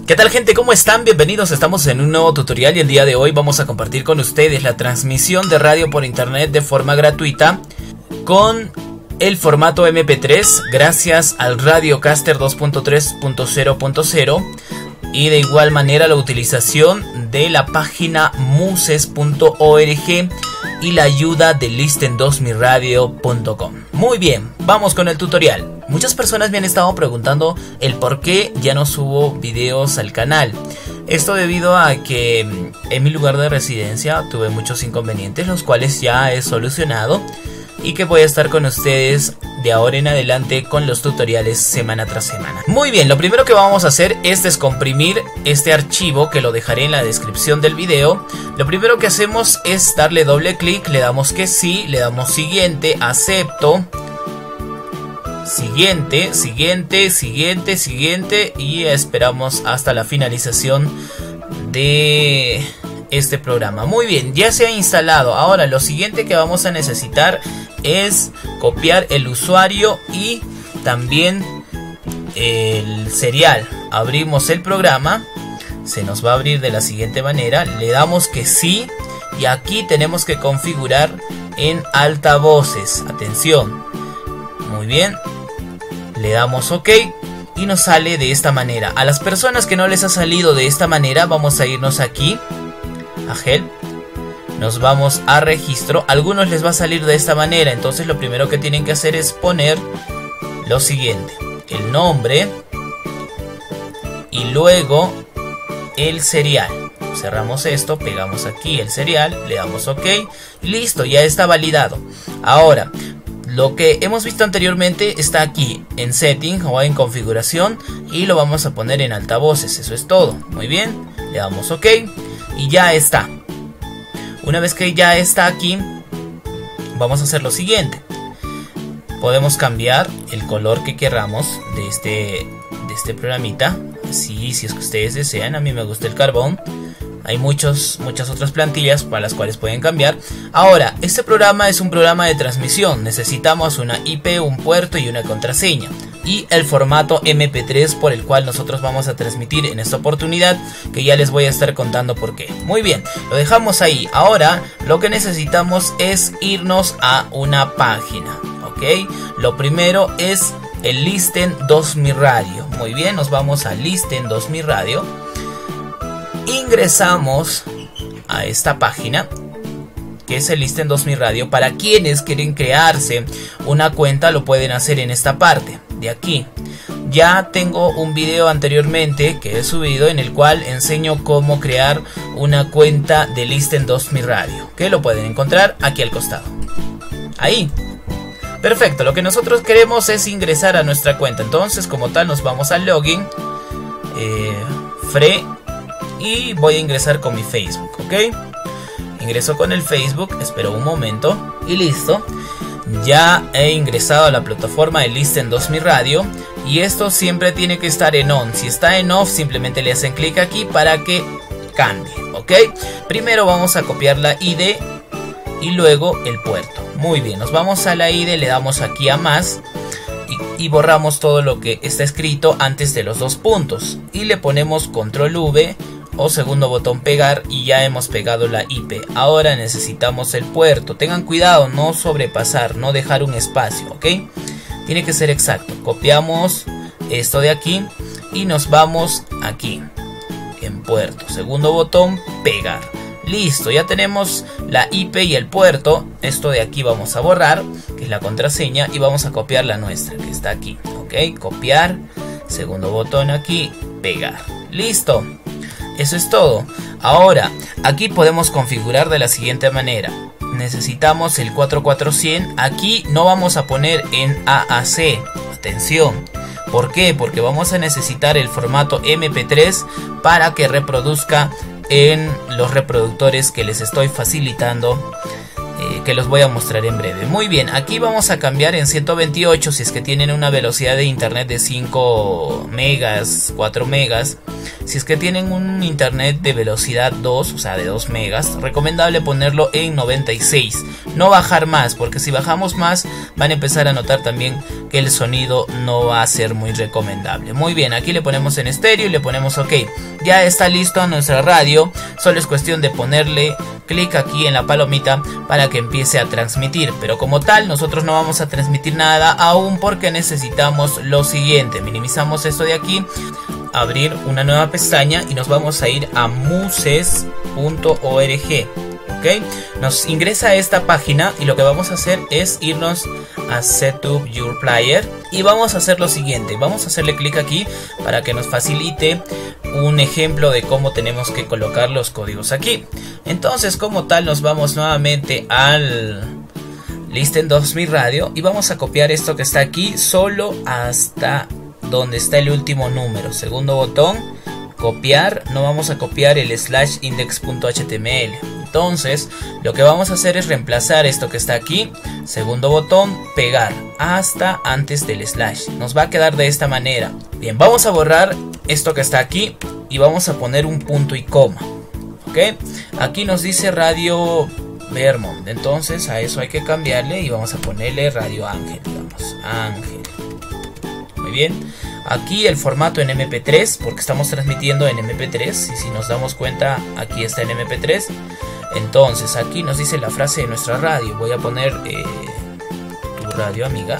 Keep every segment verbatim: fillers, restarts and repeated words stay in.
¿Qué tal, gente? ¿Cómo están? Bienvenidos, estamos en un nuevo tutorial y el día de hoy vamos a compartir con ustedes la transmisión de radio por internet de forma gratuita con el formato eme pe tres gracias al Radiocaster dos punto tres punto cero punto cero y de igual manera la utilización de la página muses punto org y la ayuda de listen dos mi radio punto com. Muy bien, vamos con el tutorial. Muchas personas me han estado preguntando el por qué ya no subo videos al canal. Esto debido a que en mi lugar de residencia tuve muchos inconvenientes, los cuales ya he solucionado, y que voy a estar con ustedes de ahora en adelante con los tutoriales semana tras semana. Muy bien, lo primero que vamos a hacer es descomprimir este archivo, que lo dejaré en la descripción del video. Lo primero que hacemos es darle doble clic, le damos que sí, le damos siguiente, acepto, siguiente, siguiente, siguiente, siguiente y esperamos hasta la finalización de este programa. Muy bien, ya se ha instalado. Ahora lo siguiente que vamos a necesitar es copiar el usuario y también el serial. Abrimos el programa, se nos va a abrir de la siguiente manera, le damos que sí y aquí tenemos que configurar en altavoces. Atención, muy bien, le damos OK y nos sale de esta manera. A las personas que no les ha salido de esta manera, vamos a irnos aquí a Help, nos vamos a registro. A algunos les va a salir de esta manera, entonces lo primero que tienen que hacer es poner lo siguiente: el nombre y luego el serial. Cerramos esto, pegamos aquí el serial, le damos OK y listo, ya está validado. Ahora lo que hemos visto anteriormente está aquí en setting o en configuración y lo vamos a poner en altavoces. Eso es todo. Muy bien, le damos OK y ya está. Una vez que ya está aquí, vamos a hacer lo siguiente. Podemos cambiar el color que queramos de este, de este programita. Así, si es que ustedes desean. A mí me gusta el carbón. Hay muchos, muchas otras plantillas para las cuales pueden cambiar. Ahora, este programa es un programa de transmisión. Necesitamos una I P, un puerto y una contraseña. Y el formato eme pe tres por el cual nosotros vamos a transmitir en esta oportunidad, que ya les voy a estar contando por qué. Muy bien, lo dejamos ahí. Ahora lo que necesitamos es irnos a una página, ¿ok? Lo primero es el listen dos mi radio. Muy bien, nos vamos a listen dos mi radio. Ingresamos a esta página, que es el listen dos mi radio. Para quienes quieren crearse una cuenta, lo pueden hacer en esta parte de aquí. Ya tengo un video anteriormente que he subido en el cual enseño cómo crear una cuenta de listen dos mi radio, que lo pueden encontrar aquí al costado. Ahí. Perfecto, lo que nosotros queremos es ingresar a nuestra cuenta. Entonces, como tal, nos vamos al login, eh, Fre, y voy a ingresar con mi Facebook, ¿ok? Ingreso con el Facebook, espero un momento y listo. Ya he ingresado a la plataforma de listen dos mi radio y esto siempre tiene que estar en on. Si está en off, simplemente le hacen clic aquí para que cambie, ¿ok? Primero vamos a copiar la I D y luego el puerto. Muy bien, nos vamos a la I D, le damos aquí a más y, y borramos todo lo que está escrito antes de los dos puntos y le ponemos control V o segundo botón pegar y ya hemos pegado la I P. Ahora necesitamos el puerto. Tengan cuidado, no sobrepasar, no dejar un espacio, ¿ok? Tiene que ser exacto. Copiamos esto de aquí y nos vamos aquí en puerto. Segundo botón, pegar. Listo, ya tenemos la I P y el puerto. Esto de aquí vamos a borrar, que es la contraseña, y vamos a copiar la nuestra, que está aquí, ¿ok? Copiar, segundo botón aquí, pegar. Listo. Eso es todo. Ahora, aquí podemos configurar de la siguiente manera. Necesitamos el cuatro cuatro cien. Aquí no vamos a poner en A A C. Atención. ¿Por qué? Porque vamos a necesitar el formato eme pe tres para que reproduzca en los reproductores que les estoy facilitando eh, que los voy a mostrar en breve. Muy bien, aquí vamos a cambiar en ciento veintiocho si es que tienen una velocidad de internet de cinco megas, cuatro megas. Si es que tienen un internet de velocidad dos, o sea de dos megas, recomendable ponerlo en noventa y seis, no bajar más, porque si bajamos más van a empezar a notar también que el sonido no va a ser muy recomendable. Muy bien, aquí le ponemos en estéreo y le ponemos ok. Ya está listo nuestra radio, solo es cuestión de ponerle clic aquí en la palomita para que empiece a transmitir, pero como tal nosotros no vamos a transmitir nada aún porque necesitamos lo siguiente. Minimizamos esto de aquí, abrir una nueva pestaña y nos vamos a ir a muses punto org. ¿Ok? Nos ingresa a esta página y lo que vamos a hacer es irnos a Setup Your Player y vamos a hacer lo siguiente. Vamos a hacerle clic aquí para que nos facilite un ejemplo de cómo tenemos que colocar los códigos aquí. Entonces, como tal, nos vamos nuevamente al Listen dos mil Radio y vamos a copiar esto que está aquí solo hasta donde está el último número. Segundo botón, copiar. No vamos a copiar el slash index.html. Entonces lo que vamos a hacer es reemplazar esto que está aquí. Segundo botón, pegar hasta antes del slash. Nos va a quedar de esta manera. Bien, vamos a borrar esto que está aquí y vamos a poner un punto y coma. Ok, aquí nos dice Radio Vermont, entonces a eso hay que cambiarle y vamos a ponerle Radio Ángel, digamos, Ángel. Muy bien, aquí el formato en eme pe tres, porque estamos transmitiendo en eme pe tres, y si nos damos cuenta aquí está en eme pe tres. Entonces aquí nos dice la frase de nuestra radio. Voy a poner eh, tu radio amiga.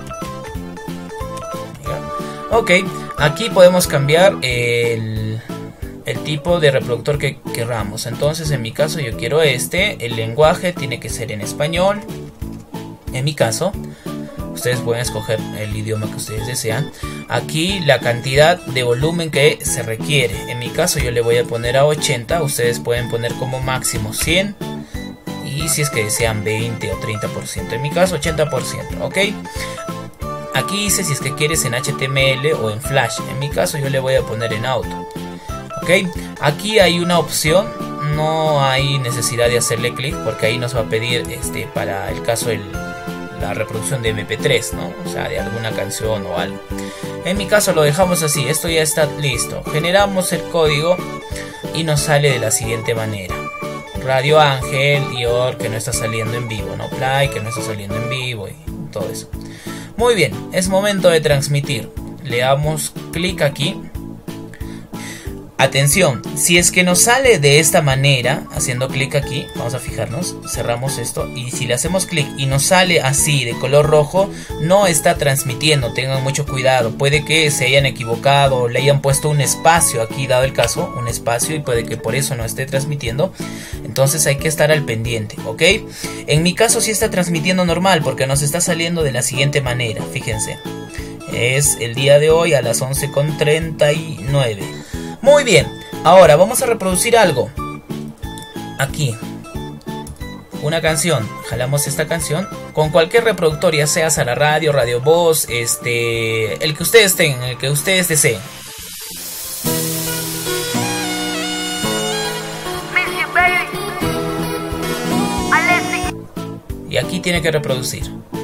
Ok, aquí podemos cambiar el, el tipo de reproductor que queramos. Entonces en mi caso yo quiero este. El lenguaje tiene que ser en español. En mi caso, ustedes pueden escoger el idioma que ustedes desean. Aquí la cantidad de volumen que se requiere. En mi caso yo le voy a poner a ochenta. Ustedes pueden poner como máximo cien. Y si es que desean veinte o treinta por ciento. En mi caso ochenta por ciento. Ok. Aquí dice si es que quieres en hache te eme ele o en Flash. En mi caso yo le voy a poner en auto. Ok. Aquí hay una opción. No hay necesidad de hacerle clic porque ahí nos va a pedir este para el caso el la reproducción de eme pe tres, ¿no? O sea, de alguna canción o algo. En mi caso lo dejamos así. Esto ya está listo. Generamos el código y nos sale de la siguiente manera. Radio Ángel y or que no está saliendo en vivo, no play que no está saliendo en vivo y todo eso. Muy bien, es momento de transmitir. Le damos clic aquí. Atención, si es que nos sale de esta manera, haciendo clic aquí, vamos a fijarnos, cerramos esto y si le hacemos clic y nos sale así de color rojo, no está transmitiendo, tengan mucho cuidado, puede que se hayan equivocado, le hayan puesto un espacio aquí, dado el caso, un espacio y puede que por eso no esté transmitiendo, entonces hay que estar al pendiente, ¿ok? En mi caso sí está transmitiendo normal porque nos está saliendo de la siguiente manera, fíjense, es el día de hoy a las once con treinta y nueve. Muy bien, ahora vamos a reproducir algo. Aquí una canción, jalamos esta canción con cualquier reproductor, ya sea a la radio, Radio Voz, este, el que ustedes tengan, el que ustedes deseen. Y aquí tiene que reproducir.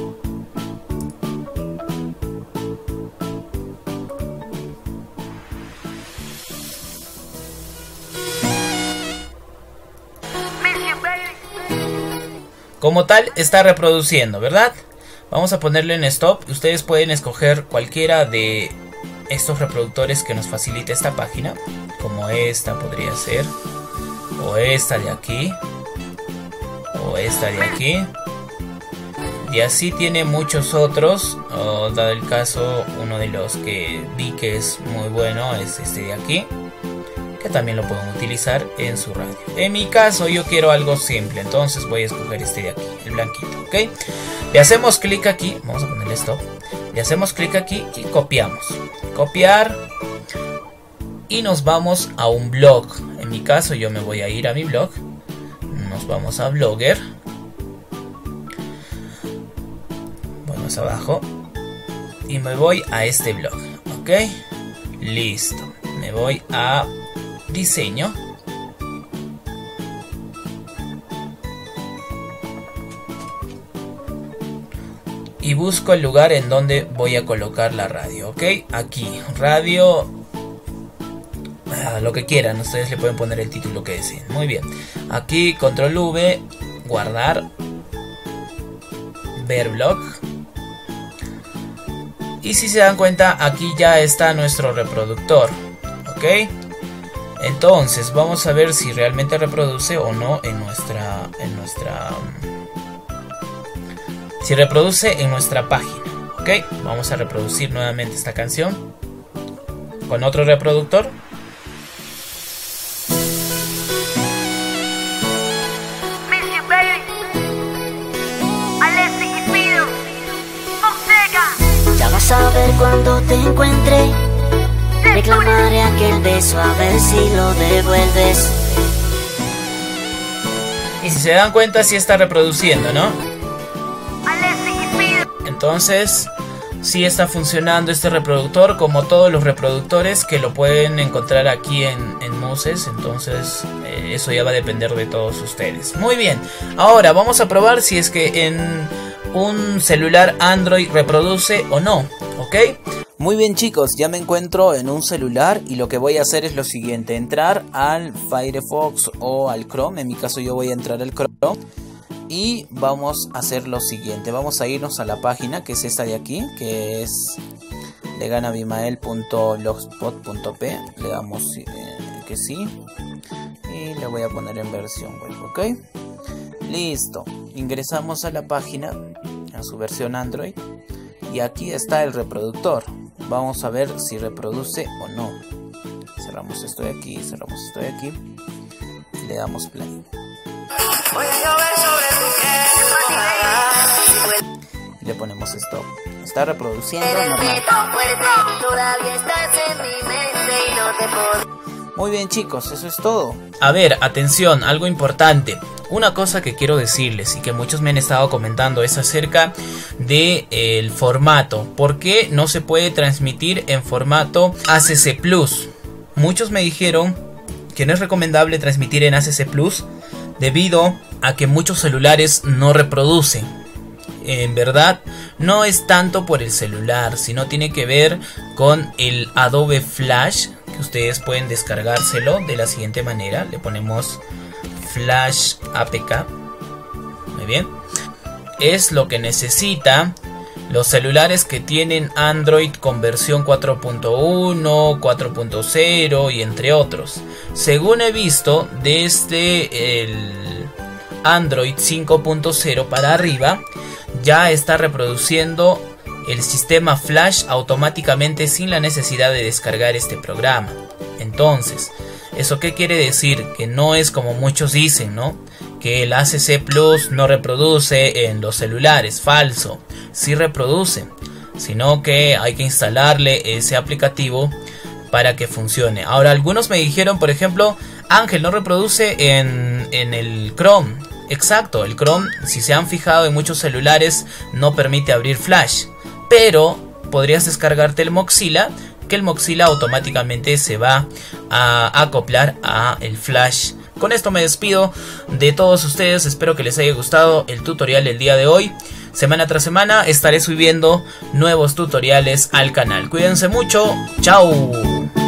Como tal está reproduciendo, ¿verdad? Vamos a ponerle en stop. Ustedes pueden escoger cualquiera de estos reproductores que nos facilite esta página, como esta podría ser, o esta de aquí, o esta de aquí, y así tiene muchos otros. O, dado el caso, uno de los que vi que es muy bueno es este de aquí, que también lo pueden utilizar en su radio. En mi caso yo quiero algo simple, entonces voy a escoger este de aquí, el blanquito, ¿ok? Le hacemos clic aquí, vamos a ponerle stop, le hacemos clic aquí y copiamos, copiar, y nos vamos a un blog. En mi caso yo me voy a ir a mi blog, nos vamos a Blogger, vamos abajo y me voy a este blog, ¿ok? Listo, me voy a diseño, y busco el lugar en donde voy a colocar la radio, ¿ok? Aquí, radio, ah, lo que quieran, ustedes le pueden poner el título que deseen. Muy bien, aquí control V, guardar, ver blog. Y si se dan cuenta, aquí ya está nuestro reproductor, ¿ok? Entonces vamos a ver si realmente reproduce o no en nuestra, en nuestra, si reproduce en nuestra página, ¿ok? Vamos a reproducir nuevamente esta canción con otro reproductor. Ya vas a ver cuando te encuentre, reclamaré aquel beso a ver si lo devuelves. Y si se dan cuenta, sí está reproduciendo, ¿no? Entonces, sí está funcionando este reproductor, como todos los reproductores que lo pueden encontrar aquí en, en Muses. Entonces, eh, eso ya va a depender de todos ustedes. Muy bien, ahora vamos a probar si es que en un celular Android reproduce o no, ¿ok? Muy bien, chicos, ya me encuentro en un celular y lo que voy a hacer es lo siguiente: entrar al Firefox o al Chrome. En mi caso yo voy a entrar al Chrome y vamos a hacer lo siguiente: vamos a irnos a la página que es esta de aquí, que es leganabimael punto blogspot punto p. Le damos eh, que sí y le voy a poner en versión web, ¿ok? Listo, ingresamos a la página, a su versión Android, y aquí está el reproductor. Vamos a ver si reproduce o no. Cerramos esto de aquí, cerramos esto de aquí y le damos play. Y le ponemos stop. Está reproduciendo normal. Muy bien, chicos, eso es todo. A ver, atención, algo importante. Una cosa que quiero decirles y que muchos me han estado comentando es acerca de el formato. ¿Por qué no se puede transmitir en formato A C C Plus? Muchos me dijeron que no es recomendable transmitir en A C C Plus debido a que muchos celulares no reproducen. En verdad, no es tanto por el celular, sino tiene que ver con el Adobe Flash, que ustedes pueden descargárselo de la siguiente manera. Le ponemos Flash A P K. Muy bien. Es lo que necesita los celulares que tienen Android con versión cuatro punto uno, cuatro punto cero y entre otros. Según he visto, desde el Android cinco punto cero para arriba ya está reproduciendo el sistema Flash automáticamente sin la necesidad de descargar este programa. Entonces, ¿eso qué quiere decir? Que no es como muchos dicen, ¿no? Que el A C C Plus no reproduce en los celulares. Falso, sí reproduce, sino que hay que instalarle ese aplicativo para que funcione. Ahora, algunos me dijeron, por ejemplo, Ángel, no reproduce en, en el Chrome. Exacto, el Chrome, si se han fijado en muchos celulares, no permite abrir Flash. Pero podrías descargarte el Mozilla, que el Mozilla automáticamente se va a acoplar a el Flash. Con esto me despido de todos ustedes. Espero que les haya gustado el tutorial del día de hoy. Semana tras semana estaré subiendo nuevos tutoriales al canal. Cuídense mucho. Chao.